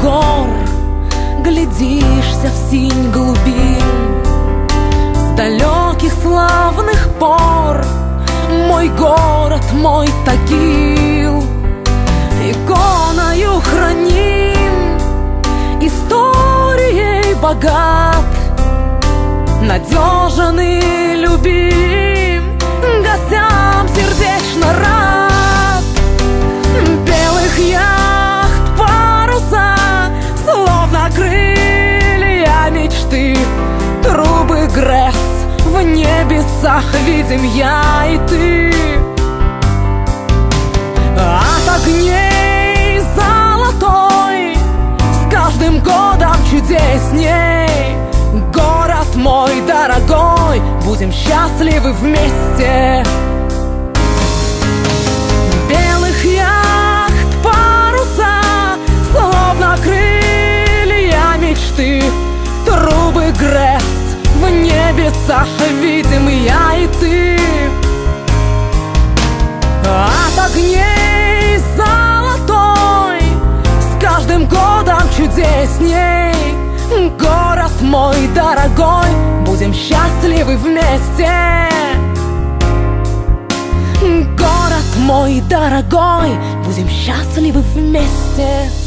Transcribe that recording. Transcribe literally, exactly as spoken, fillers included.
гор глядишься в синь глубин. С далеких славных пор мой город, мой Тагил иконою храним, историей богат, надежен и любим, гостям сердечно рад. Белых яхт паруса, словно крылья мечты, трубы ГРЭС в небесах видим я и ты. От огней золотой с каждым годом чудесней. Город мой дорогой, будем счастливы вместе. Белых яхт паруса, словно крылья мечты, трубы ГРЭС в небесах видим я и ты. От огней золотой с каждым годом чудесней. Город мой дорогой, будем счастливы вместе. Город мой дорогой, будем счастливы вместе.